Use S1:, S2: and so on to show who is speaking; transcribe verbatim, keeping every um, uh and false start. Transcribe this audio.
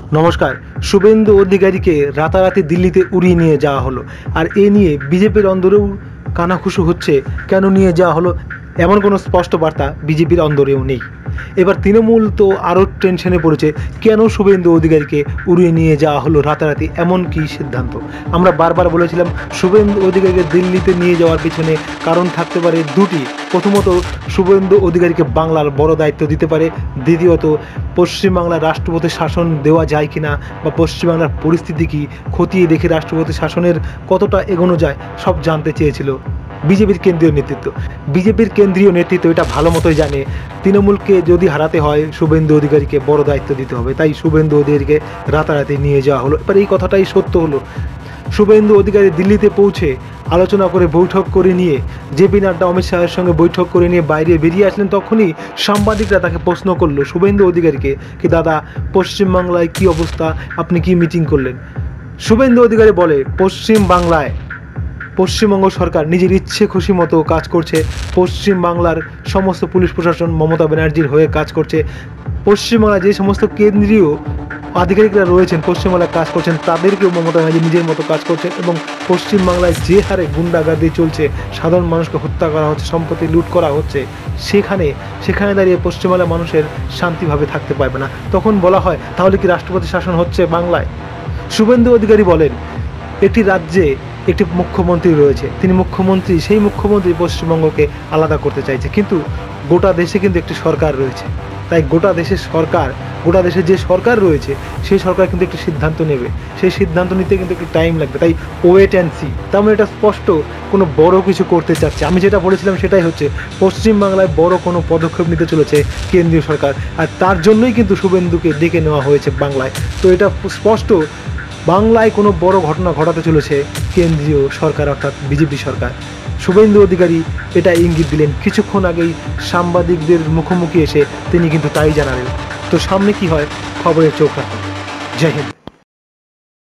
S1: নমস্কার। শুভেন্দু অধিকারীকে রাতারাতি দিল্লিতে উড়িয়ে নিয়ে যাওয়া হলো, আর এ নিয়ে বিজেপির অন্দরেও কানাঘুষো হচ্ছে। কেন নিয়ে যাওয়া হলো এমন কোনো স্পষ্ট বার্তা বিজেপির অন্দরেও নেই। এবার তৃণমূল তো আরও টেনশনে পড়েছে, কেন শুভেন্দু অধিকারীকে উড়িয়ে নিয়ে যাওয়া হলো রাতারাতি, এমন কি সিদ্ধান্ত। আমরা বারবার বলেছিলাম শুভেন্দু অধিকারীকে দিল্লিতে নিয়ে যাওয়ার পিছনে কারণ থাকতে পারে দুটি। প্রথমত, শুভেন্দু অধিকারীকে বাংলার বড় দায়িত্ব দিতে পারে। দ্বিতীয়ত, পশ্চিমবাংলার রাষ্ট্রপতি শাসন দেওয়া যায় কিনা বা পশ্চিমবাংলার পরিস্থিতি কি খতিয়ে দেখে রাষ্ট্রপতি শাসনের কতটা এগোনো যায় সব জানতে চেয়েছিল বিজেপির কেন্দ্রীয় নেতৃত্ব। বিজেপির কেন্দ্রীয় নেতৃত্ব এটা ভালো মতোই জানে তৃণমূলকে যদি হারাতে হয় শুভেন্দু অধিকারীকে বড় দায়িত্ব দিতে হবে, তাই শুভেন্দু অধিকারীকে রাতারাতি নিয়ে যাওয়া হলো। এবার এই কথাটাই সত্য হলো। শুভেন্দু অধিকারী দিল্লিতে পৌঁছে আলোচনা করে বৈঠক করে নিয়ে জেপি নাড্ডা অমিত শাহের সঙ্গে বৈঠক করে নিয়ে বাইরে বেরিয়ে আসলেন। তখনই সাংবাদিকরা তাকে প্রশ্ন করলো শুভেন্দু অধিকারীকে, কি দাদা পশ্চিমবাংলায় কি অবস্থা, আপনি কি মিটিং করলেন। শুভেন্দু অধিকারী বলে, পশ্চিম বাংলায় পশ্চিমবঙ্গ সরকার নিজের ইচ্ছে খুশি মতো কাজ করছে। পশ্চিম বাংলার সমস্ত পুলিশ প্রশাসন মমতা ব্যানার্জির হয়ে কাজ করছে। পশ্চিমবাংলায় যে সমস্ত কেন্দ্রীয় আধিকারিকরা রয়েছেন পশ্চিমবাংলায় কাজ করছেন, তাদেরকেও মমতা ব্যানার্জি নিজের মতো কাজ করছেন। এবং পশ্চিমবাংলায় যে হারে গুন্ডাগার্দি চলছে, সাধারণ মানুষকে হত্যা করা হচ্ছে, সম্পত্তি লুট করা হচ্ছে, সেখানে সেখানে দাঁড়িয়ে পশ্চিমবাংলার মানুষের শান্তিভাবে থাকতে পারবে না। তখন বলা হয় তাহলে কি রাষ্ট্রপতি শাসন হচ্ছে বাংলায়। শুভেন্দু অধিকারী বলেন, একটি রাজ্যে একটি মুখ্যমন্ত্রী রয়েছে, তিনি মুখ্যমন্ত্রী, সেই মুখ্যমন্ত্রী পশ্চিমবঙ্গকে আলাদা করতে চাইছে, কিন্তু গোটা দেশে কিন্তু একটি সরকার রয়েছে। তাই গোটা দেশের সরকার গোটা দেশে যে সরকার রয়েছে সেই সরকার কিন্তু একটি সিদ্ধান্ত নেবে, সেই সিদ্ধান্ত নিতে কিন্তু একটু টাইম লাগবে। তাই ওয়েট অ্যান্ড সি। তার মানে এটা স্পষ্ট কোনো বড় কিছু করতে চাচ্ছে। আমি যেটা বলেছিলাম সেটাই হচ্ছে, পশ্চিমবাংলায় বড় কোনো পদক্ষেপ নিতে চলেছে কেন্দ্রীয় সরকার, আর তার জন্যই কিন্তু শুভেন্দুকে ডেকে নেওয়া হয়েছে বাংলায়। তো এটা স্পষ্ট বাংলায় কোনো বড় ঘটনা ঘটাতে চলেছে কেন্দ্রীয় সরকার, অর্থাৎ বিজেপি সরকার। শুভেন্দু অধিকারী এটা ইঙ্গিত দিলেন কিছুক্ষণ আগেই সাংবাদিকদের মুখোমুখি এসে, তিনি কিন্তু তাই জানালেন। তো সামনে কি হয় খবরের চোখ রাখুন। জয় হিন্দ।